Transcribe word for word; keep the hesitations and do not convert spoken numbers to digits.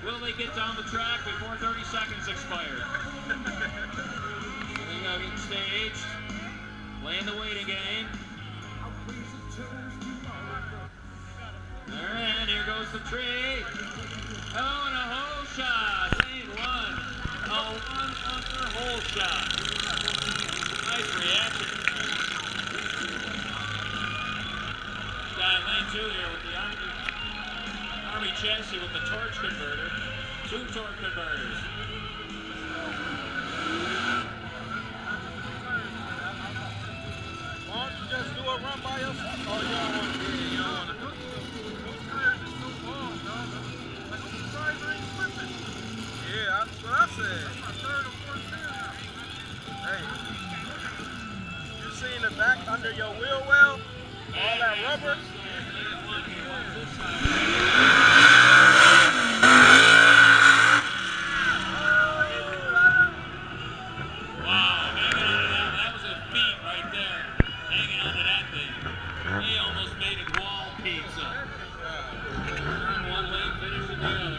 Will they get down the track before thirty seconds expire? They gotta get staged. Playing the waiting game. And here goes the tree. Oh, and a hole shot. Lane one. A one-under hole shot. Nice reaction. Got lane two here with the Army, Army chassis with the torch converter. Two torque converters. Why don't you just do a run by yourself? Oh, you don't want to do it. You don't want to do it. Those tires are so long, dog. Like, I'm surprised I ain't slipping. Yeah, that's what I said. That's my third or fourth time now. Hey. You seen the back under your wheel well? All that rubber? Wow, hanging on to that. That was a feat right there. Hanging on to that thing. He almost made it wall pizza. Turn one lane, finish with the other.